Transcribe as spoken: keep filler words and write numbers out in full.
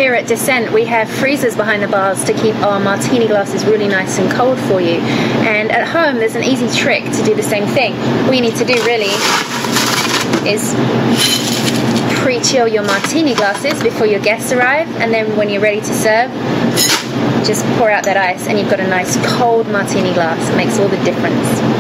here at Descent, we have freezers behind the bars to keep our martini glasses really nice and cold for you. And at home, there's an easy trick to do the same thing. All you need to do really is pre-chill your martini glasses before your guests arrive, and then when you're ready to serve, just pour out that ice and you've got a nice cold martini glass. It makes all the difference.